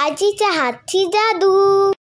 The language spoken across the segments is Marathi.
आजीच्या हातची जादू।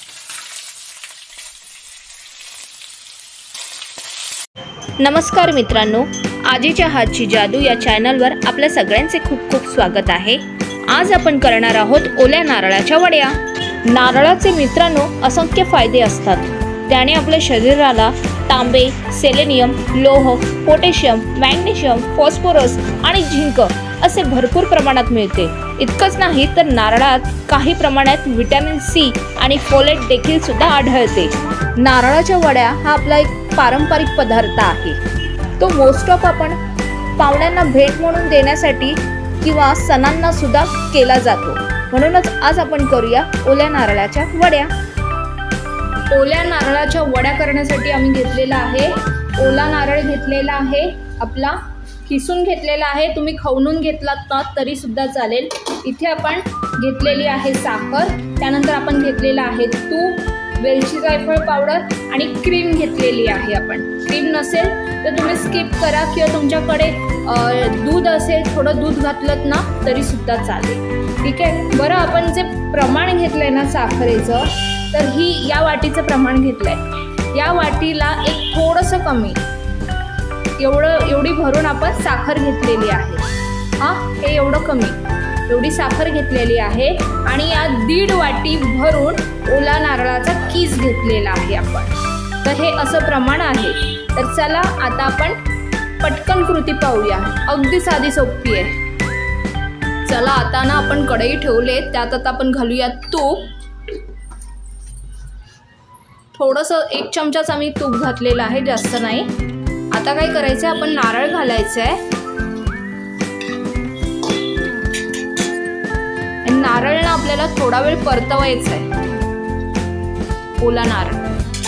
नमस्कार मित्रांनो, आजीच्या हातची जादू या चॅनलवर आपल्या सगळ्यांचे खूप खूप स्वागत आहे। आज आपण करणार आहोत ओल्या नारळाच्या वड्या। नारळाचे मित्रांनो असंख्य फायदे असतात। त्याने आपल्या शरीराला तांबे, सेलेनियम, लोह, पोटॅशियम, मॅग्नेशियम, फॉस्फरस आणि झिंक असे भरपूर प्रमाणात मिळते। इतकंच नाही तर नारळात काही प्रमाणात व्हिटॅमिन सी आणि फोलेट देखील सुद्धा आढळते। नारळाच्या वड्या हा आपला एक पारंपरिक पदार्थ आहे। तो मोस्ट ऑफ आपण पाहुण्यांना भेट म्हणून देण्यासाठी किंवा सणांना सुद्धा केला जातो। म्हणूनच आज आपण करूया ओल्या नारळाच्या वड्या। ओल्या नारळाच्या वड्या करण्यासाठी आम्ही घेतलेला आहे ओला नारळ घेतलेला आहे, आपला किसून घेतलेला आहे। तुम्ही खवणून घेतलात ना तरी सुद्धा चालेल। इथे आपण घेतलेली आहे साखर, त्यानंतर आपण घेतलेला आहे तूप, वेलची जायफळ पावडर आणि क्रीम घेतलेली आहे। आपण क्रीम नसेल तर तुम्ही स्किप करा किंवा तुमच्याकडे दूध असेल थोडं दूध घातलं ना तरी सुद्धा चालेल। ठीक आहे, बरं आपण जे प्रमाण घेतलंय ना साखरेचं, तर ही या वाटीचं प्रमाण घेतलंय। या वाटीला एक थोडंसं कमी एवढी भरून आपण साखर घेतलेली आहे। हे एवढं कमी एवढी साखर घेतलेली आहे आणि या 1.5 वाटी भरून ओला नारळाचा कीस घेतलेला आहे आपण। तर हे असं प्रमाण आहे। तर चला आता आपण पटकन कृती पाहूया, अगदी साधी सोपी आहे। चला आता ना आपण कढई ठेवले, त्यात आता आपण घालूया तूप। थोडंसं 1 चमचाच आम्ही तूप घातलेलं आहे, जास्त नाही। आता काय करायचं, आपण नारळ घालायचं आहे। नारळ ना आपल्याला थोडा वेळ परतवायचा आहे, ओला नारळ।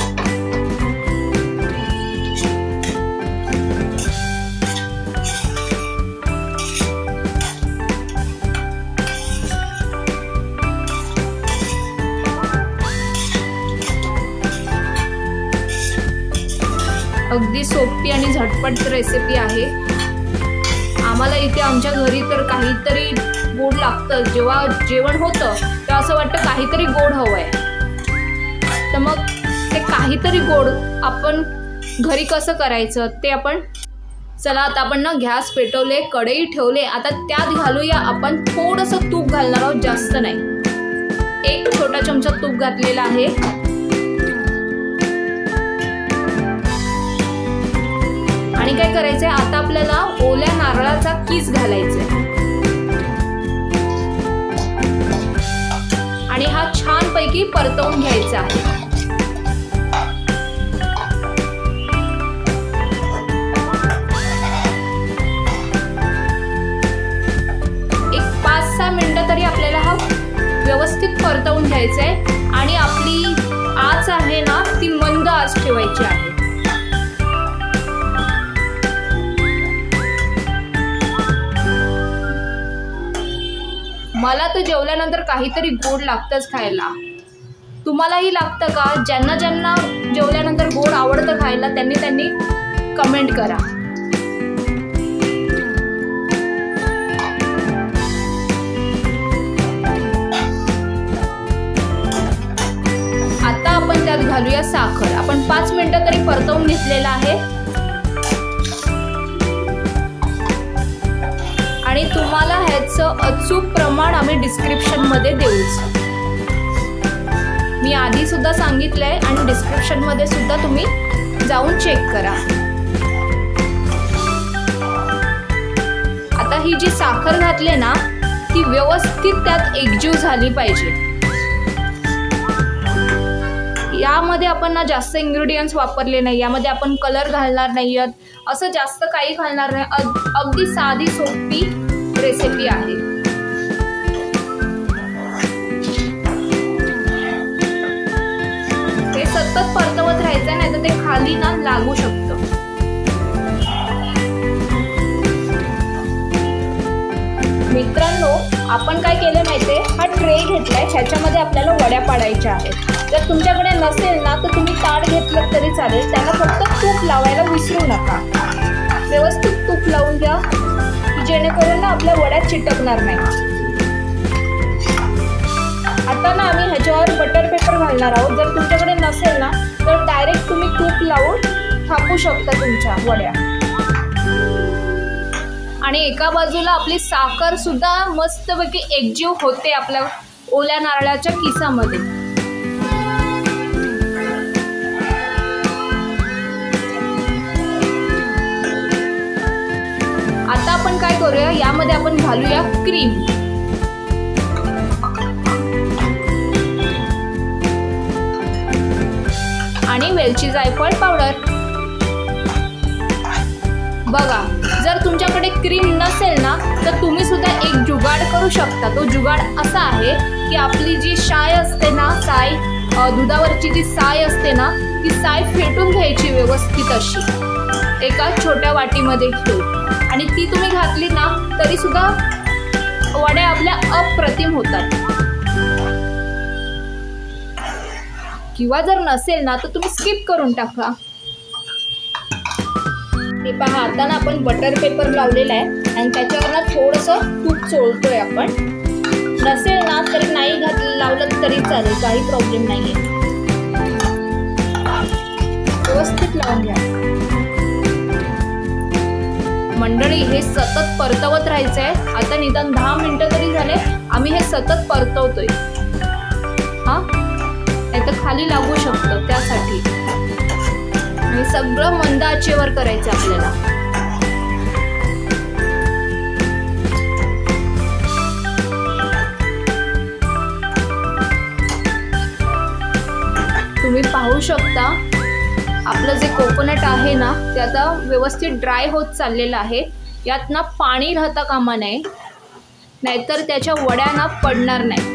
अगदी सोपी आणि झटपट रेसिपी आहे। आम्हाला इथे आमच्या घरी तर काहीतरी गोड लागतं। जेव्हा जेवण होतं तेव्हा असं वाटतं काहीतरी गोड हवंय, तर मग ते काहीतरी गोड आपण घरी कसं करायचं ते आपण, चला आता आपण ना गॅस पेटवले, कढई ठेवले। आता त्यात घालूया आपण थोडंसं तूप घालणार आहोत, जास्त नाही। 1 छोटा चमचा तूप घातलेला आहे आणि काय करायचंय, आता आपल्याला ओल्या नारळाचा कीस घालायचा आहे आणि हा छान पैकी परतवून घ्यायचा आहे। एक 5-6 मिनिटं तरी आपल्याला हा व्यवस्थित परतवून घ्यायचा आहे आणि आपली आच आहे ना ती मंद आच ठेवायची आहे। मला तर जेवल्यानंतर काहीतरी गोड लागतंच खायला। तुम्हालाही लागतं का? ज्यांना ज्यांना जेवल्यानंतर गोड आवडतं खायला त्यांनी कमेंट करा। आता आपण त्यात घालूया साखर। आपण 5 मिनिटं तरी परतवून घेतलेला आहे आणि तुम्हाला ह्याचं अचूक प्रमाण आम्ही डिस्क्रिप्शन मध्ये देऊच। मी आधी सुद्धा सांगितलंय आणि डिस्क्रिप्शन मध्ये सुद्धा तुम्ही जाऊन चेक करा। आता ही जी साखर घातली ना ती व्यवस्थित त्यात एकजीव झाली पाहिजे। यामध्ये आपण ना जास्त इन्ग्रेडियंट्स वापरले नाही, यामध्ये आपण कलर घालणार नाही, असं जास्त काही घालणार नाही। अगदी साधी सोपी रेसिपी आहे। हे सतत परतवत राहायचं, नाही तर ते खाली ना लागू शकतं। मित्रांनो, आपण काय केलं माहितीये, हा ट्रे घेतलाय, ह्याच्यामध्ये आपल्याला वड्या पाडायच्या आहेत। जर तुमच्याकडे नसेल ना तर तुम्ही ताट घेतलं तरी चालेल, त्याला फक्त तूप लावायला विसरू नका। व्यवस्थित तूप लावून घ्या जेणेकरून ना आपल्या वड्या चिटकणार नाही। घालणार आहोत. जर तुमच्याकडे नसेल ना तर डायरेक्ट तुम्ही तूप लावून थापू शकता तुमच्या वड्या. आणि एका बाजूला आपली साखर सुद्धा मस्तपैकी एकजीव होते आपल्या ओल्या नारळाच्या किसामध्ये. आता आपण काय करूया, यामध्ये आपण घालूया क्रीम. आणि वेलची जायफळ पावडर. बघा, जर तुमच्याकडे क्रीम नसेल ना तर तुम्ही सुद्धा एक जुगाड करू शकता. तो जुगाड असा आहे की आपली जी साय असते ना, साय दुधावरची जी साय असते ना, ती साय फेटून घ्यायची व्यवस्थित अशी एका छोट्या वाटीमध्ये ठेवून. आणि ती तुम्ही घातली ना तरी सुद्धा वड्या आपल्या अप्रतिम होतात. किंवा जर नसेल ना तर तुम्ही स्किप करून टाका. हे पहा, आता ना आपण बटर पेपर लावलेला आहे आणि त्याच्यावर ना थोडंसं तूप चोळतोय आपण. नसेल ना तर नाही लावलं तरी चालेल, काही प्रॉब्लेम नाहीये. व्यवस्थित लावून घ्या. मंडळी, हे सतत परतवत राहायचंय. आता निदान 10 मिनिटं तरी झाले आम्ही हे सतत परतवतोय. हा, नाही तर खाली लागू शकतं, त्यासाठी. आणि सगळं मंद आचेवर करायचं आपल्याला. तुम्ही पाहू शकता आपलं जे कोकोनट आहे ना ते आता व्यवस्थित ड्राय होत चाललेलं आहे. यात ना पाणी राहता कामा नये, नाहीतर त्याच्या वड्या ना पडणार नाही.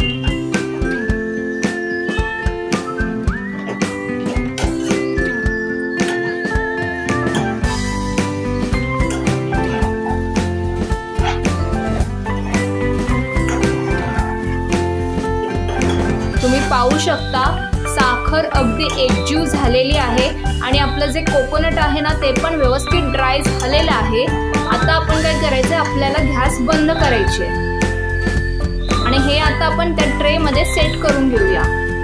तुम्ही पाहू शकता साखर अगदी एकजीव झालेली आहे आणि आपलं जे कोकोनट आहे ना ते पण व्यवस्थित ड्राय झालेलं आहे. आता आपण काय करायचं, आपल्याला गॅस बंद करायचे आणि हे आता आपण त्या ट्रे मध्ये सेट करून घेऊया.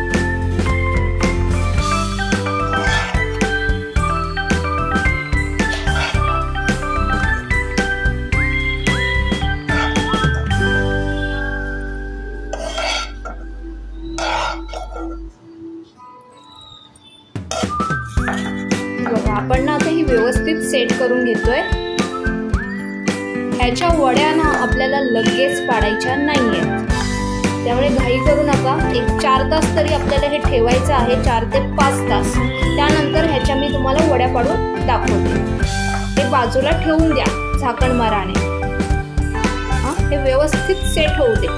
आपण ना आता ही व्यवस्थित सेट करून घेतोय. ह्याच्या वड्या ना आपल्याला लगेच पाडायच्या नाहीयेत, त्यामुळे घाई करू नका. एक 4 तास तरी आपल्याला हे ठेवायचं आहे, 4 ते 5 तास. त्यानंतर ह्याच्या मी तुम्हाला वड्या पाडून दाखवते. हे बाजूला ठेवून द्या झाकण माराने. हे व्यवस्थित सेट होऊ दे.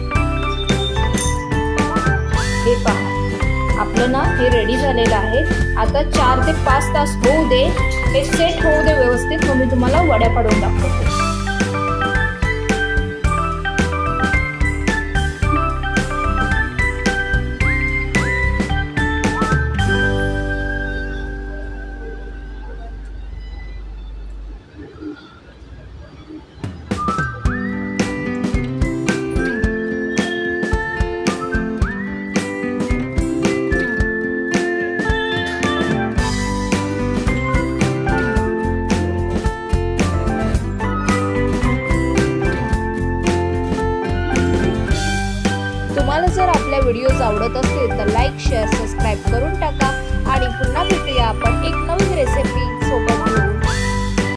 हे पहा, आपलं ना हे रेडी झालेलं आहे. आता 4 ते 5 तास होऊ दे, हे सेट होऊ दे व्यवस्थित. मग मी तुम्हाला वड्या पाडून दाखवते. तुम्हाला जर आपल्या व्हिडिओज आवडत असतील तर लाईक, शेअर, सबस्क्राईब करून